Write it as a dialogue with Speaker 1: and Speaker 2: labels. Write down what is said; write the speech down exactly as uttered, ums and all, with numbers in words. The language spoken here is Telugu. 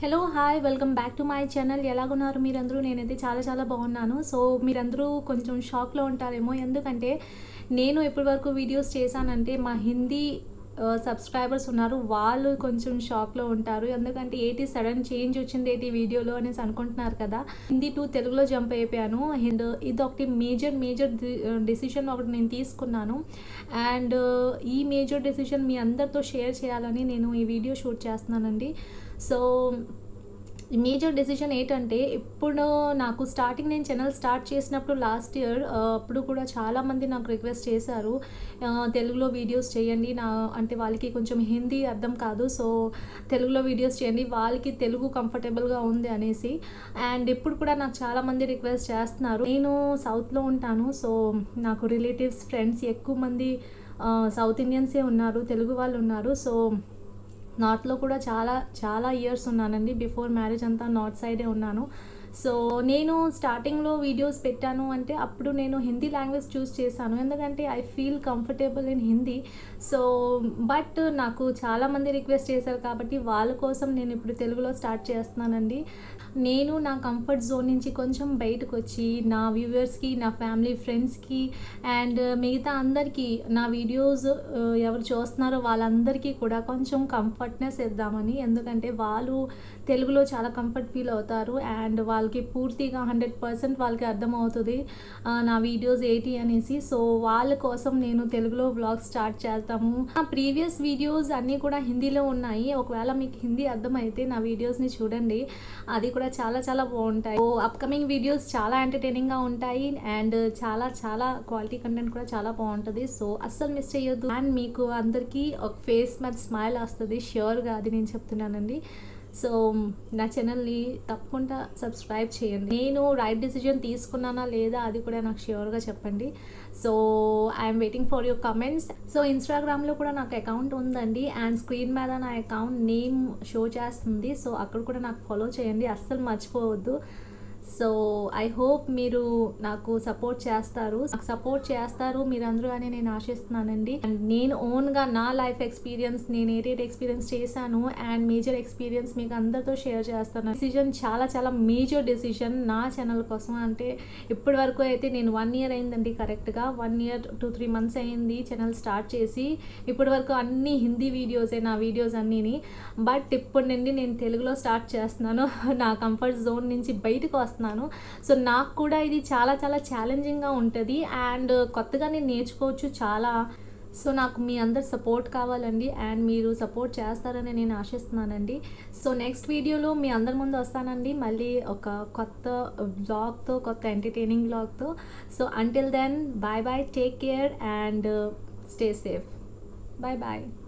Speaker 1: Hello hi welcome back to my channel. ఎలాగున్నారు మీరందరూ? నేనైతే చాలా చాలా బాగున్నాను. సో మీరందరూ కొంచెం షాక్లో ఉంటారేమో, ఎందుకంటే నేను ఇప్పటి వరకు వీడియోస్ చేశానంటే మా హిందీ సబ్స్క్రైబర్స్ ఉన్నారు, వాళ్ళు కొంచెం షాక్లో ఉంటారు. ఎందుకంటే ఏంటి సడన్ చేంజ్ వచ్చింది ఏంటి వీడియోలో అనేసి అనుకుంటున్నారు కదా. హిందీ టు తెలుగులో జంప్ అయిపోయాను. అండ్ ఇది ఒకటి మేజర్ మేజర్ డెసిషన్ ఒకటి నేను తీసుకున్నాను. అండ్ ఈ మేజర్ డెసిషన్ మీ అందరితో షేర్ చేయాలని నేను ఈ వీడియో షూట్ చేస్తున్నానండి. సో ఈ మేజర్ డెసిషన్ ఏంటంటే, ఇప్పుడు నాకు స్టార్టింగ్ నేను ఛానల్ స్టార్ట్ చేసినప్పుడు లాస్ట్ ఇయర్ అప్పుడు కూడా చాలామంది నాకు రిక్వెస్ట్ చేశారు, తెలుగులో వీడియోస్ చేయండి, నా అంటే వాళ్ళకి కొంచెం హిందీ అర్థం కాదు, సో తెలుగులో వీడియోస్ చేయండి, వాళ్ళకి తెలుగు కంఫర్టబుల్గా ఉంది అనేసి. అండ్ ఇప్పుడు కూడా నాకు చాలామంది రిక్వెస్ట్ చేస్తున్నారు. నేను సౌత్లో ఉంటాను, సో నాకు రిలేటివ్స్ ఫ్రెండ్స్ ఎక్కువ మంది సౌత్ ఇండియన్సే ఉన్నారు, తెలుగు వాళ్ళు ఉన్నారు. సో నార్త్లో కూడా చాలా చాలా ఇయర్స్ ఉన్నానండి. బిఫోర్ మ్యారేజ్ అంతా నార్త్ సైడే ఉన్నాను. సో నేను స్టార్టింగ్లో వీడియోస్ పెట్టాను అంటే అప్పుడు నేను హిందీ లాంగ్వేజ్ చూస్ చేశాను, ఎందుకంటే I feel comfortable in Hindi. So but నాకు చాలామంది రిక్వెస్ట్ చేశారు కాబట్టి వాళ్ళ కోసం నేను ఇప్పుడు తెలుగులో స్టార్ట్ చేస్తున్నానండి. నేను నా కంఫర్ట్ జోన్ నుంచి కొంచెం బయటకు వచ్చి నా వ్యూవర్స్కి, నా ఫ్యామిలీ ఫ్రెండ్స్కి అండ్ మిగతా అందరికీ నా వీడియోస్ ఎవరు చూస్తున్నారో వాళ్ళందరికీ కూడా కొంచెం కంఫర్ట్నెస్ ఇద్దామని. ఎందుకంటే వాళ్ళు తెలుగులో చాలా కంఫర్ట్ ఫీల్ అవుతారు అండ్ వాళ్ళకి పూర్తిగా హండ్రెడ్ పర్సెంట్ వాళ్ళకి అర్థమవుతుంది నా వీడియోస్ ఏంటి అనేసి. సో వాళ్ళ కోసం నేను తెలుగులో వ్లాగ్ స్టార్ట్ చేస్తాము. నా ప్రీవియస్ వీడియోస్ అన్నీ కూడా హిందీలో ఉన్నాయి. ఒకవేళ మీకు హిందీ అర్థమైతే నా వీడియోస్ని చూడండి, అది కూడా చాలా చాలా బాగుంటాయి. సో అప్కమింగ్ వీడియోస్ చాలా ఎంటర్టైనింగ్గా ఉంటాయి అండ్ చాలా చాలా క్వాలిటీ కంటెంట్ కూడా చాలా బాగుంటుంది. సో అస్సలు మిస్ చేయొద్దు. అండ్ మీకు అందరికీ ఒక ఫేస్ మీద స్మైల్ వస్తుంది ష్యూర్గా, అది నేను చెప్తున్నానండి. సో నా ఛానల్ని తప్పకుండా సబ్స్క్రైబ్ చేయండి. నేను రైట్ డెసిజన్ తీసుకున్నానా లేదా అది కూడా నాకు ష్యూర్గా చెప్పండి. So I'm waiting for your comments. So ఇన్స్టాగ్రామ్లో కూడా నాకు అకౌంట్ ఉందండి అండ్ స్క్రీన్ మీద నా అకౌంట్ నేమ్ షో చేస్తుంది. సో అక్కడ కూడా నాకు ఫాలో చేయండి, అస్సలు మర్చిపోవద్దు. సో ఐ హోప్ మీరు నాకు సపోర్ట్ చేస్తారు నాకు సపోర్ట్ చేస్తారు మీరందరూ అని నేను ఆశిస్తున్నానండి. అండ్ నేను ఓన్గా నా లైఫ్ ఎక్స్పీరియన్స్, నేను ఏటేటి ఎక్స్పీరియన్స్ చేశాను అండ్ మేజర్ ఎక్స్పీరియన్స్ మీకు అందరితో షేర్ చేస్తాను. డెసిషన్ చాలా చాలా మేజర్ డెసిషన్ నా ఛానల్ కోసం. అంటే ఇప్పటి వరకు అయితే నేను వన్ ఇయర్ అయిందండి, కరెక్ట్గా one year two three months అయింది ఛానల్ స్టార్ట్ చేసి. ఇప్పటి వరకు అన్ని హిందీ వీడియోసే నా వీడియోస్ అన్నీని. బట్ ఇప్పటి నుండి నేను తెలుగులో స్టార్ట్ చేస్తున్నాను, నా కంఫర్ట్ జోన్ నుంచి బయటకు వస్తున్నాను. సో నాకు కూడా ఇది చాలా చాలా ఛాలెంజింగ్గా ఉంటుంది అండ్ కొత్తగా నేను నేర్చుకోవచ్చు చాలా. సో నాకు మీ అందరు సపోర్ట్ కావాలండి అండ్ మీరు సపోర్ట్ చేస్తారని నేను ఆశిస్తున్నానండి. సో నెక్స్ట్ వీడియోలో మీ అందరి ముందు వస్తానండి, మళ్ళీ ఒక కొత్త వ్లాగ్తో, కొత్త ఎంటర్టైనింగ్ వ్లాగ్తో. So until then bye bye, take care and stay safe. Bye bye.